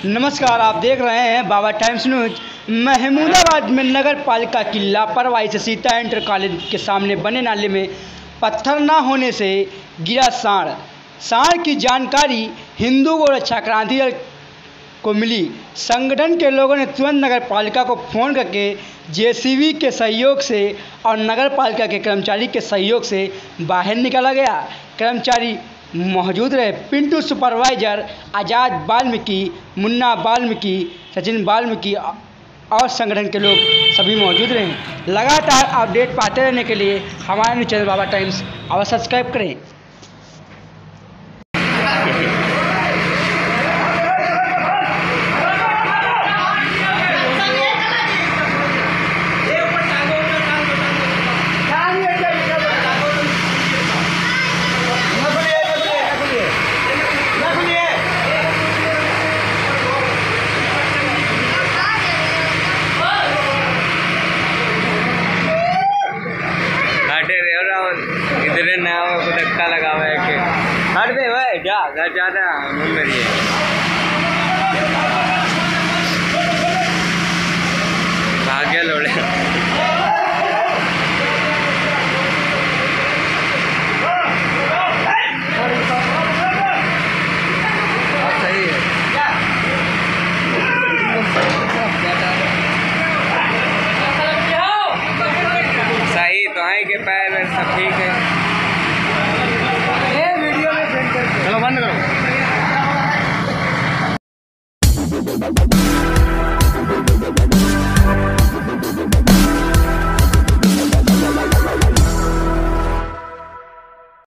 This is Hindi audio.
नमस्कार, आप देख रहे हैं बाबा टाइम्स न्यूज। महमूदाबाद में नगर पालिका की लापरवाही से सीता इंटर कॉलेज के सामने बने नाले में पत्थर न होने से गिरा सांड की जानकारी हिंदू गौ रक्षा क्रांति दल को मिली। संगठन के लोगों ने तुरंत नगर पालिका को फ़ोन करके जेसीबी के सहयोग से और नगर पालिका के कर्मचारी के सहयोग से बाहर निकाला गया। कर्मचारी मौजूद रहे। पिंटू सुपरवाइजर, आज़ाद वाल्मीकि, मुन्ना वाल्मीकि, सचिन वाल्मीकि और संगठन के लोग सभी मौजूद रहे। लगातार अपडेट पाते रहने के लिए हमारे न्यूज़ चैनल बाबा टाइम्स अवश्य सब्सक्राइब करें। इधर नया को धक्का लगा हुआ है कि हट दे भाई, जा घर जाना मेरी भाग्य लोड़े। सही है, सही तो है कि पैर सब ठीक है। वीडियो में सेंड कर चलो, बंद करो।